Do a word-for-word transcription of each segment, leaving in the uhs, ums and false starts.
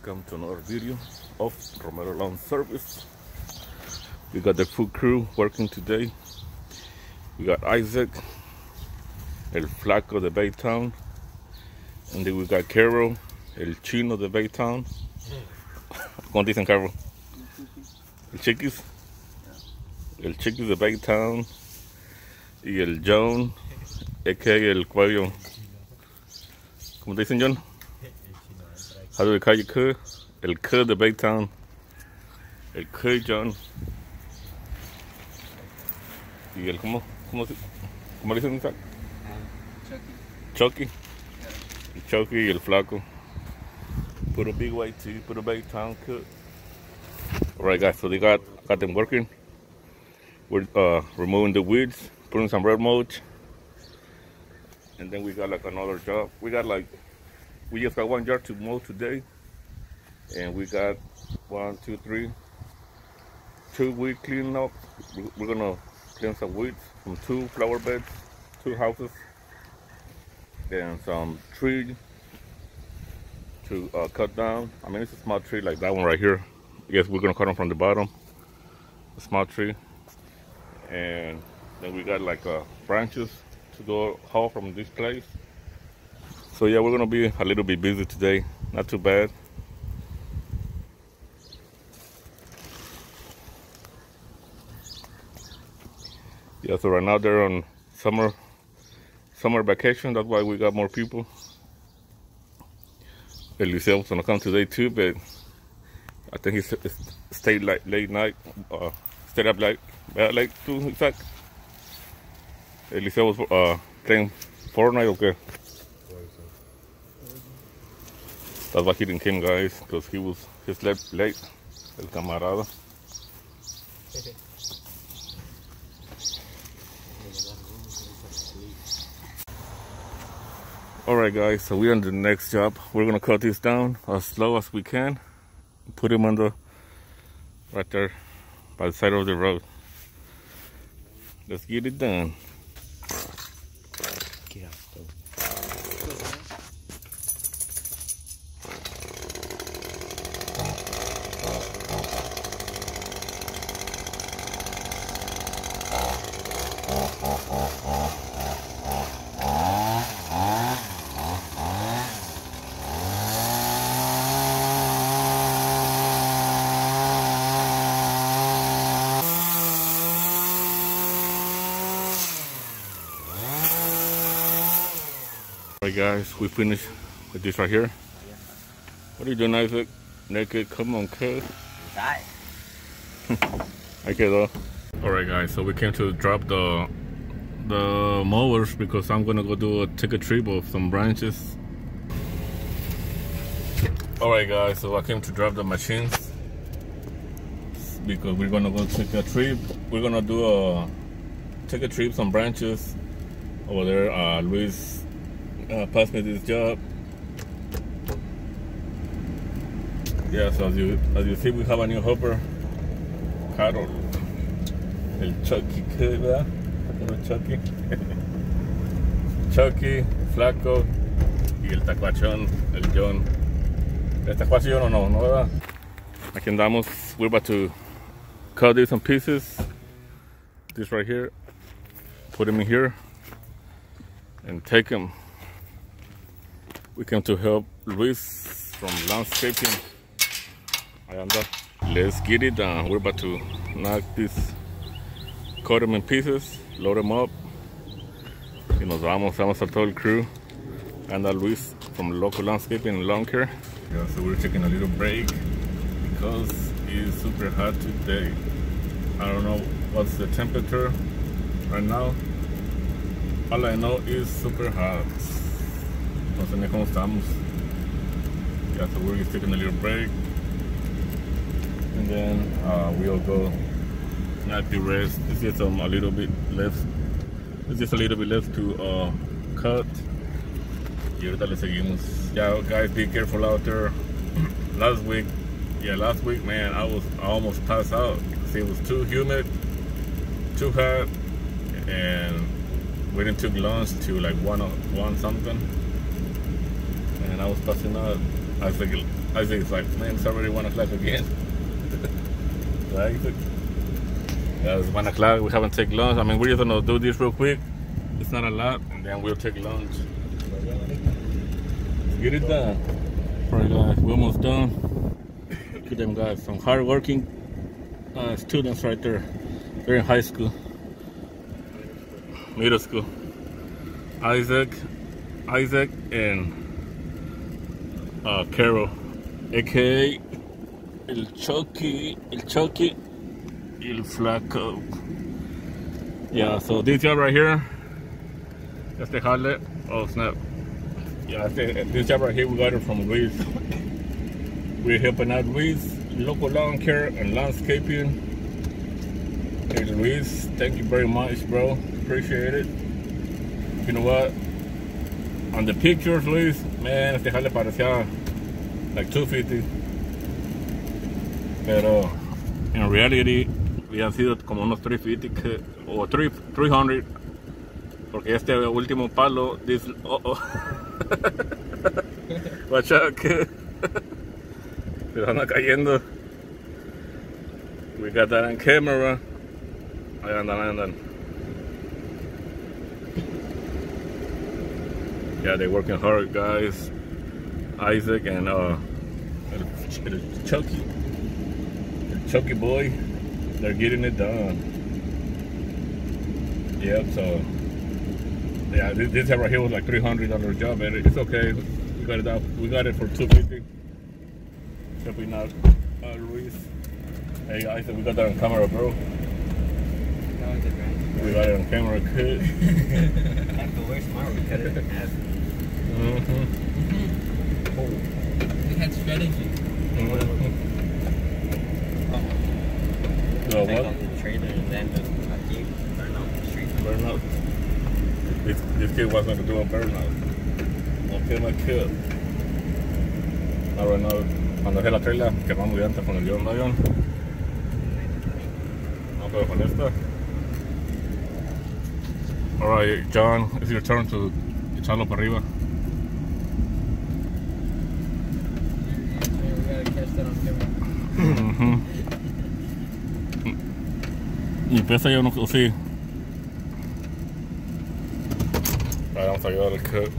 welcome to another video of Romero Lawn Service. We got the full crew working today. We got Isaac, El Flaco de Baytown, and then we got Carol, El Chino de Baytown. ¿Cómo dicen, Carol? El Chiquis. El Chiquis de Baytown. Y el John, a k a el Cuello. ¿Cómo te dicen, John? How do we call you, K? El K de Baytown. El K, John. Y el, ¿cómo? ¿Cómo, cómo le dicen, Isaac? Chucky. Chucky. El Chucky y el Flaco. Put a big white tee, put a Baytown K. Alright, guys, so they got, got them working. We're uh, removing the weeds, putting some red mulch. And then we got like another job. We got like, we just got one yard to mow today. And we got one, two, three, two weed cleaning up. We're gonna clean some weeds from two flower beds, two houses, and some tree to uh, cut down. I mean, it's a small tree like that one right here. I guess we're gonna cut them from the bottom, a small tree. And then we got like uh, branches to go haul from this place. So yeah, we're gonna be a little bit busy today. Not too bad. Yeah, so right now they're on summer summer vacation. That's why we got more people. Eliseo was gonna come today too, but I think he stayed like late night, uh, stayed up like late too. In fact, Eliseo was uh, playing Fortnite. Okay, that's why he didn't come, guys, because he was he slept late. El camarada. Alright, guys, so we're on the next job. We're gonna cut this down as slow as we can. Put him on the right there by the side of the road. Let's get it done. Alright, guys, we finished with this right here. What are you doing, Isaac? Naked, come on, kid. Die. Okay, though. Alright, guys, so we came to drop the the mowers because I'm gonna go do a take a trip of some branches. Alright, guys, so I came to drop the machines because we're gonna go take a trip. We're gonna do a take a trip, some branches over there. Uh, Luis Uh, passed me this job. Yeah, so as you as you see, we have a new hopper. Carol, el Chucky, ¿verdad? Chucky, Chucky, Flaco y el Tacuachón, el John. El Tacuachón o no, no, ¿verdad? Aquí andamos. We're about to cut these in pieces. This right here. Put them in here and take them. We came to help Luis from landscaping. Let's get it done. We're about to knock this, cut them in pieces, load them up. Y nos vamos, vamos a todo el crew. And Luis from local landscaping and lawn care. Yeah, so we're taking a little break because it's super hot today. I don't know what's the temperature right now. All I know is super hot. No sé ni cómo estamos. Yeah, so we're just taking a little break. And then uh, we'll go not the rest. It's just um, a little bit left. It's just a little bit left to uh, cut. Y ahorita le seguimos. Yeah, guys, be careful out there. Last week, yeah, last week, man, I was I almost passed out. See, it was too humid, too hot, and we didn't took lunch to like one one something. And I was passing out. I was like, Isaac's like, man, it's already one o'clock again. Right? Yeah, it's one o'clock. We haven't taken lunch. I mean, we're just gonna do this real quick. It's not a lot, and then we'll take lunch. Let's get it done. Alright, guys, we're almost done. Look at them guys, some hardworking uh, students right there. They're in high school, middle school. Isaac, Isaac, and uh, Carol, aka El Chucky, El Chucky, El Flaco. Yeah, so this job right here, that's the highlight. Oh snap! Yeah, this job right here we got it from Luis. We're helping out Luis, local lawn care and landscaping. Hey Luis, thank you very much, bro. Appreciate it. You know what? On the pictures, Luis, man, este jale parecía like two fifty. Pero en reality, habían sido como unos three fifty que, o three hundred. Porque este último palo, this, oh oh. Watch out, que se van cayendo. We got that on camera. Ahí andan, ahí andan. Yeah, they're working hard, guys. Isaac and uh, el, el Chucky, el Chucky boy, they're getting it done. Yep. So yeah, this, this right here was like three hundred dollar job, and it's okay. We got it out. We got it for two fifty. Helping out uh, Luis. Hey, Isaac, we got that on camera, bro. We got it on camera, kid. After we're smart, we cut it in half. Mm-hmm. Oh. We had strategy. Mm-hmm. Oh. So Take what? on the trailer and then just keep burn out the street. Burnout. This, this kid wasn't going to do a burnout. Okay, my kid. Ahora no, cuando dejé la trailer, quemamos de antes con el John Lion. No, pero con esta. Alright, John, it's your turn to echarlo para arriba. We gotta catch that on camera. Mm-hmm. Y empieza ya uno, sí. Ahí vamos a ayudar al cut.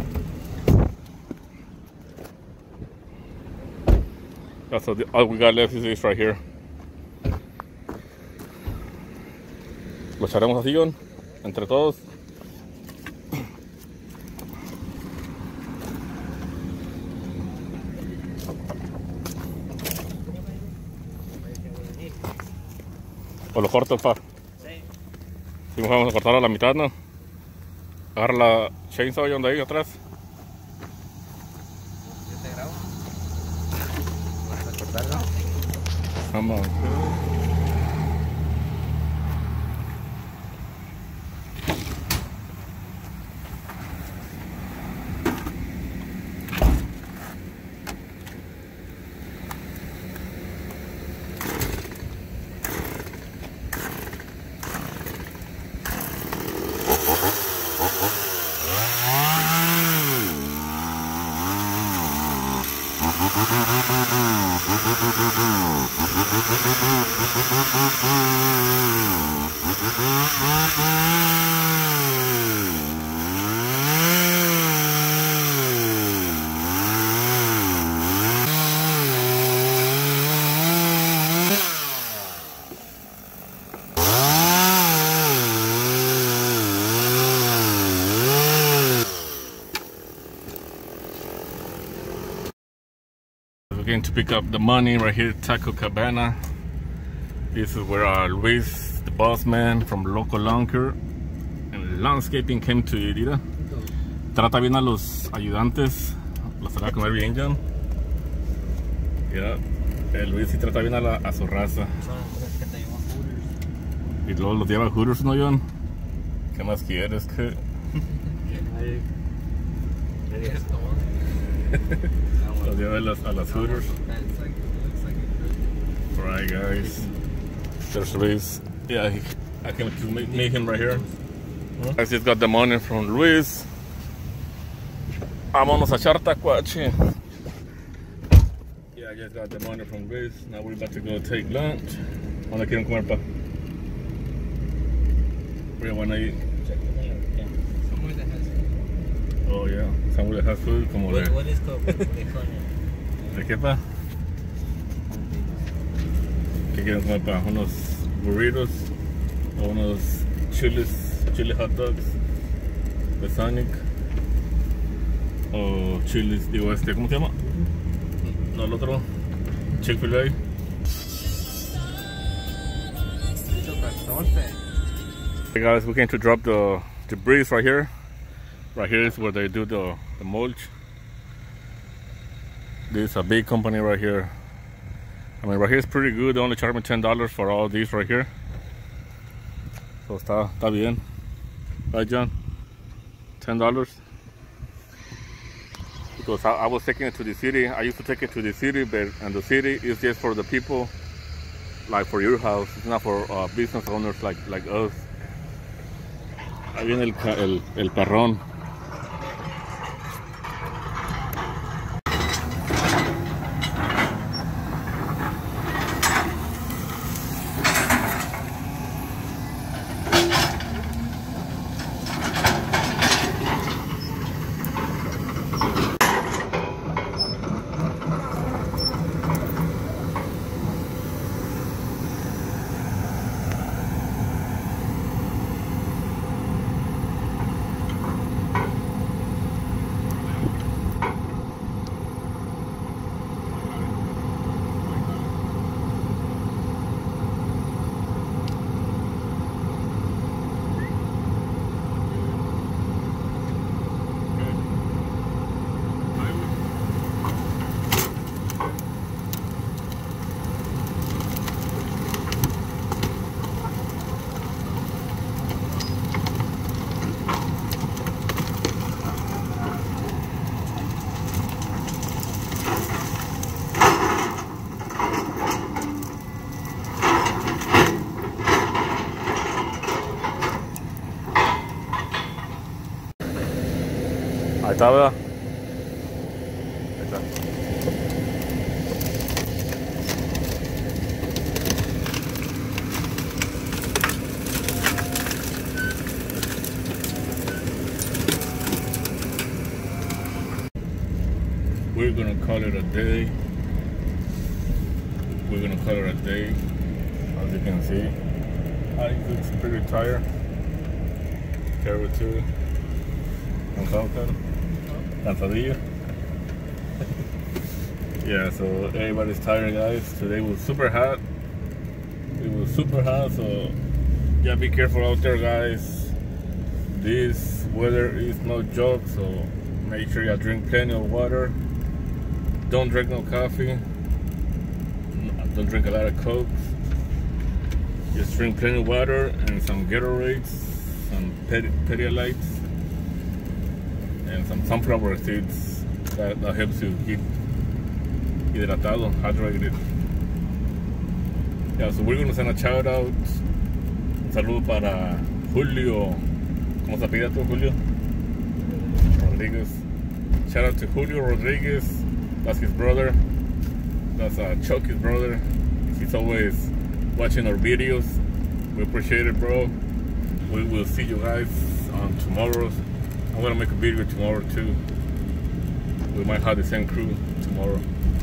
That's all, the, all we got left is this right here. Lo echaremos así, John, entre todos. O lo corto, pa. Sí. Si vamos a cortar a la mitad, ¿no? Agarra la chainsaw donde ahí atrás. Yo te grabo. ¿Vas a cortarlo? Come on. We're going to pick up the money right here at Taco Cabana. This is where uh, Luis, the boss man from Local Lawn Care and Landscaping came to eat. Mira. Trata bien a los ayudantes. Los hará comer bien, John. Yeah. El Luis sí trata bien a, la, a su raza. Y luego los lleva a Hooters, ¿no, John? ¿Qué más quieres? ¿Qué? Los lleva a las, a las Hooters. Alright, guys. There's Luis. Yeah, he, I can meet, meet him right here. Huh? I just got the money from Luis. Vámonos a echar tacuache. Yeah, just got the money from Grace. Now we're about to go take lunch. ¿Dónde quieren comer, pa? Where you wanna eat? Somewhere that has food. Oh yeah, somewhere that has food. Como What, de, what is called? What they call it? ¿de qué, pa? ¿Qué quieren comer, pa? Unos burritos o unos chiles, chili hot dogs de Sonic o chiles, digo este, ¿cómo se llama? No, el otro, Chick-fil-A. Hey guys, we came to drop the debris right here. Right here is where they do the, the mulch. This is a big company right here. I mean, right here is pretty good. They only charge me ten dollars for all these right here. So está, está bien. Right, John? ten dollars. Because I, I was taking it to the city. I used to take it to the city, but and the city is just for the people, like for your house. It's not for uh, business owners like like us. Ahí viene el, el, el perrón. Ahí está, ¿verdad? Ahí está. We're gonna call it a day. We're gonna call it a day. As you can see, I looks pretty tired. Carry too. Cansado, cansadillo. Yeah, so everybody's tired, guys. Today was super hot. It was super hot, so yeah, be careful out there, guys. This weather is no joke, so make sure you drink plenty of water. Don't drink no coffee. Don't drink a lot of Coke. Just drink plenty of water and some Gatorades, some Pedialytes, and some sunflower seeds. That, that helps you keep hidratado, hydrated. Yeah, so we're gonna send a shout out. Un saludo para Julio. ¿Cómo se apellida tú, Julio? Rodriguez. Shout out to Julio Rodriguez. That's his brother. That's uh, Chucky's brother. He's always watching our videos. We appreciate it, bro. We will see you guys on tomorrow's. I'm gonna make a video tomorrow too. We might have the same crew tomorrow.